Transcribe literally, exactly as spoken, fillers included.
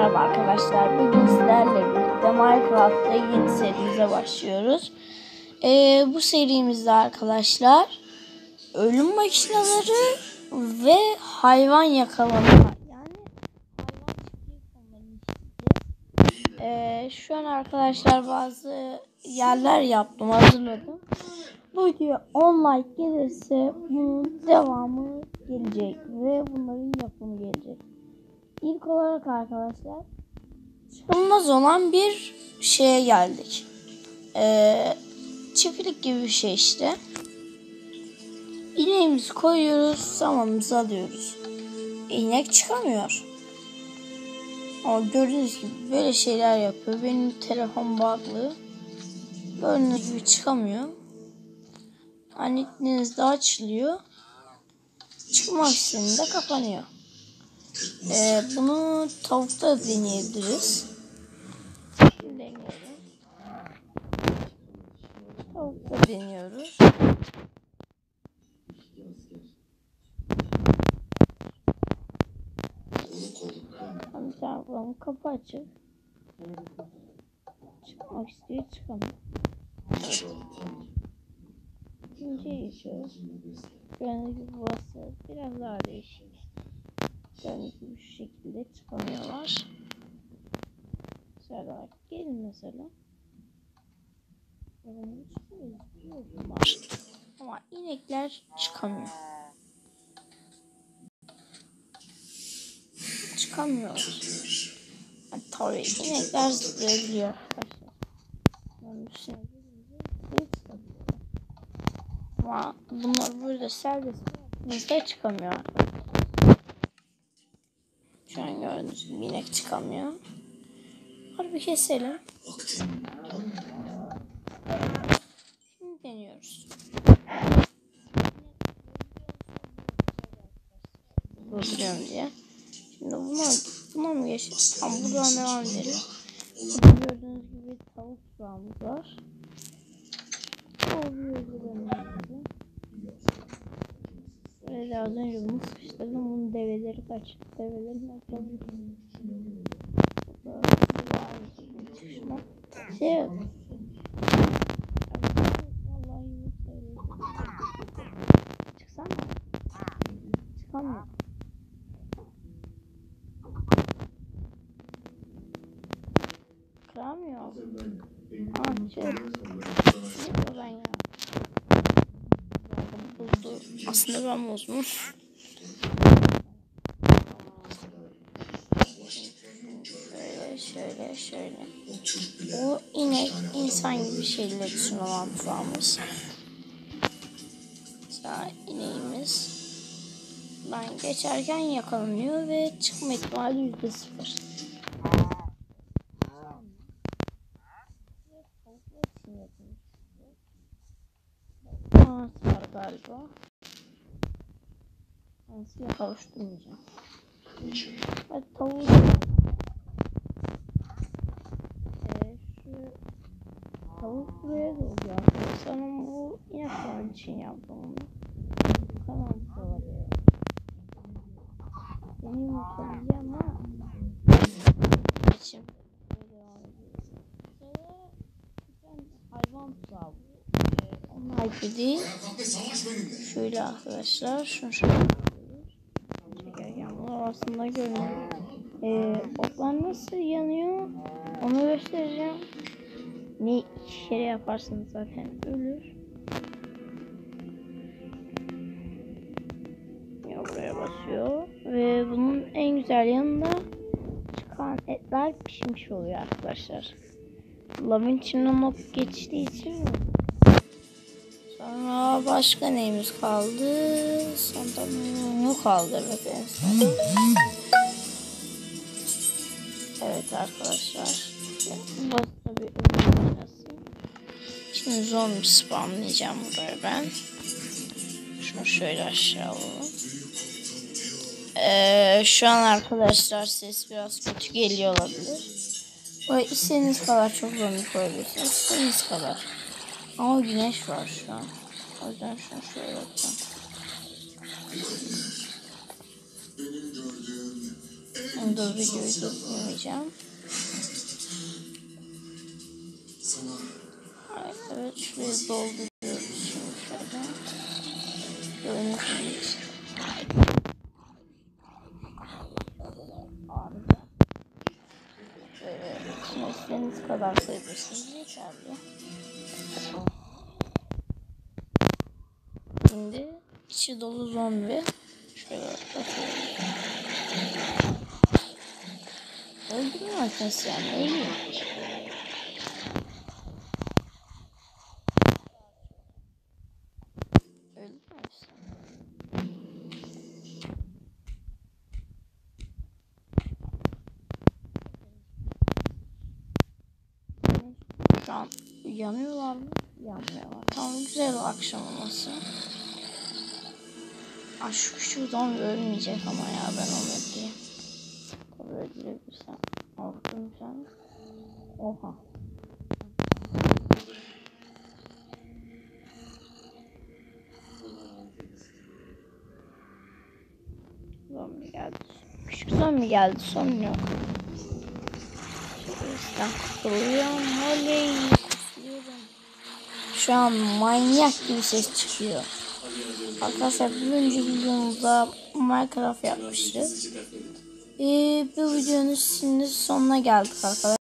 merhaba arkadaşlar. Bugün sizlerle birlikte Minecraft'ta yeni serimize başlıyoruz. Ee, bu serimizde arkadaşlar ölüm makineleri ve hayvan yakalama, yani hayvan çiftliği konularını işleyeceğiz. Ee, şu an arkadaşlar bazı yerler yaptım, hazırladım. Bu video on like gelirse bunun devamı gelecek ve bunların yapımı gelecek. İlk olarak arkadaşlar çıkılmaz olan bir şeye geldik. Ee, çiftlik gibi bir şey işte. İneğimizi koyuyoruz, samanımızı alıyoruz. İnek çıkamıyor. Ama gördüğünüz gibi böyle şeyler yapıyor. Benim telefon bağlı. Gördüğünüz gibi çıkamıyor. Anneniz de açılıyor. Çıkmak istediğinde kapanıyor. Ee, bunu tavukta deneyebiliriz. Şimdi deneyelim. Tavukta deniyoruz. Bir tane bulalım. Kapı açık. Çıkmak istiyor, çıkamıyor. İkinciye geçiyoruz. Gördüğünüz gibi burası biraz daha değişik. Gördüğünüz gibi şu şekilde çıkamıyorlar. Şöyle gelin mesela. Ama inekler çıkamıyor. Çıkamıyor. Yani tabii inekler zıplayabiliyor arkadaşlar. Yani ama bunlar burada serbest bıraktığınızda çıkamıyor arkadaşlar. Şu an gördüğünüz gibi inek çıkamıyor. Harbi keselim. Şimdi deniyoruz. Durduruyorum diye. Şimdi buna, buna mı geçelim? Tamam, buradan devam edelim. Burada gördüğünüz gibi tavuk sıramız var. Böyle az önce bunu sıkıştırdım. Bunun develeri kaç? Develerin açalım. Şey yok. Çıksana. Çıkamıyor. Kıramıyor. Aa, çık. Ne ben ya? Bozdu. Aslında ben bozdum. Şöyle şöyle şöyle. O inek insan gibi şeyler için olan tuzağımız. Mesela ineğimiz ben geçerken yakalanıyor ve çıkma ihtimali yüzde sıfır. Ağaç var galiba. Ben size kavuşturmayacağım. Evet, tavuğu ee, şu tavuk buraya da oluyor arkadaşlar ama bu inek falan için yaptım onu. Tamam, olabilir. Benim yumurtalayacağım ama şimdi devam ediyoruz. Böyle hayvan tuzağı bu. Onun ayrı değil. Şöyle arkadaşlar, şunu şöyle çekerken bunu aslında görünüyor. Ee, otlar nasıl yanıyor onu göstereceğim. Ne kere yaparsanız zaten ölür. Ya buraya basıyor ve bunun en güzel yanında çıkan etler pişmiş oluyor arkadaşlar. Lavın içinden ok geçtiği için mi? Sonra başka neyimiz kaldı? Sonunda kaldı evet en son. Evet arkadaşlar. Bu da bir ölüm makinesi. Şimdi zombi spamlayacağım buraya ben. Şunu şöyle aşağı alalım. Ee, şu an arkadaşlar ses biraz kötü geliyor olabilir. Böyle istediğiniz kadar çok zombi koyabilirsiniz. İstediğiniz kadar. Ama güneş var şu an. O yüzden şunu şöyle yapacağım. Şimdi videoyu durdurmayacağım. Evet, şurayı dolduruyoruz şimdi şöyle. Görüntünün için. Böyle içine istediğiniz kadar sayabilirsiniz. Yeterli. Şimdi içi dolu zombi. Şöyle atıyorum. Öldürme makinesi yani, ölüyor. Şu an yanıyorlar mı? Yanmıyorlar. Tamam, güzel o akşam olması. Aa, şu küçük zombi ölmeyecek ama ya, ben onu diye. Tabii öldürebilirsem. Aldın sen. Oha. Zombi geldi. Küçük zombi geldi, sorun yok. Şuradan kurtuluyorum. Oley. Şu an manyak gibi ses çıkıyor. Arkadaşlar bir önceki videomuzda Minecraft yapmıştık. Ee, bu videonun şimdi sonuna geldik arkadaşlar.